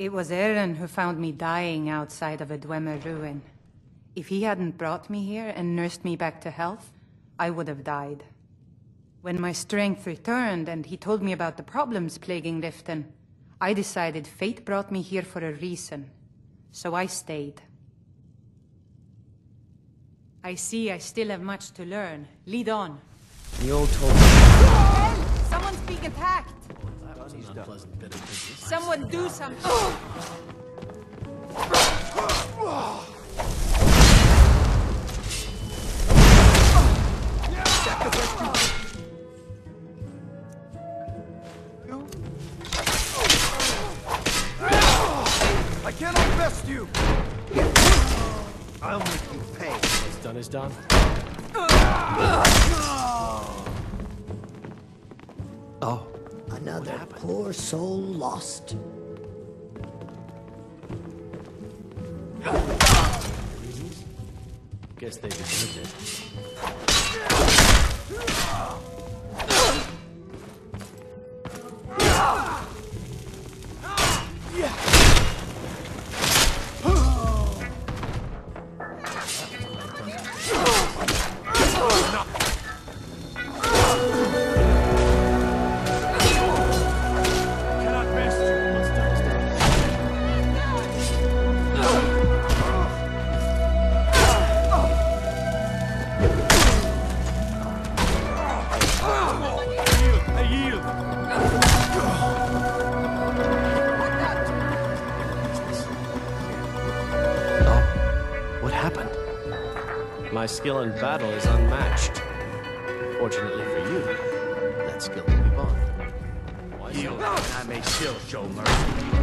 It was Eren who found me dying outside of a Dwemer ruin. If he hadn't brought me here and nursed me back to health, I would have died. When my strength returned and he told me about the problems plaguing Riften, I decided fate brought me here for a reason. So I stayed. I see I still have much to learn. Lead on. The old told me. Help! Someone's being attacked! Someone do something! I cannot best you! I'll make you pay. What's done is done. Oh. Another poor soul lost. Guess they deserved it. My skill in battle is unmatched. Fortunately for you, that skill will be gone. Yield, and I may still show mercy.